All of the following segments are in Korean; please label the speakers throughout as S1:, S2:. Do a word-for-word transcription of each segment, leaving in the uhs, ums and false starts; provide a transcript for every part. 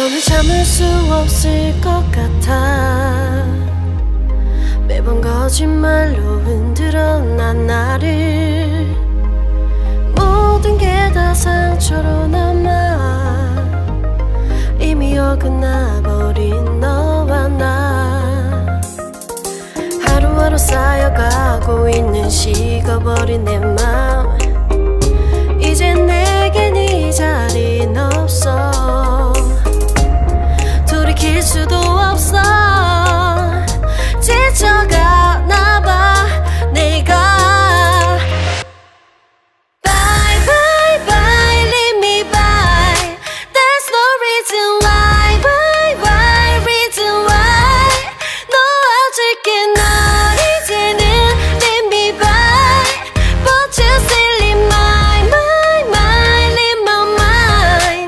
S1: 더는 참을 수 없을 것 같아. 매번 거짓말로 흔들어 난 나를. 모든 게 다 상처로 남아 이미 어긋나버린 너와 나. 하루하루 쌓여가고 있는 식어버린 내 맘. 이제 내겐 이 자리는 없어. 돌이킬 수도 없어. 지쳐가나봐 내가. Bye bye bye leave me by. There's no reason why. Why why reason why. 놓아줄게 널 이제는 leave me by. But you still in my mind mind in my mind.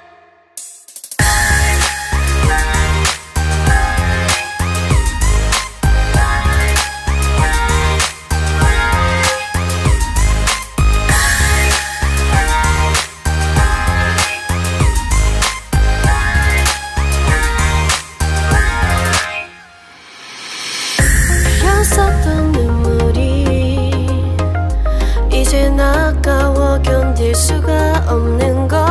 S1: 흘렸었던 눈물이 이젠 아까워 견딜 수가 없는 걸.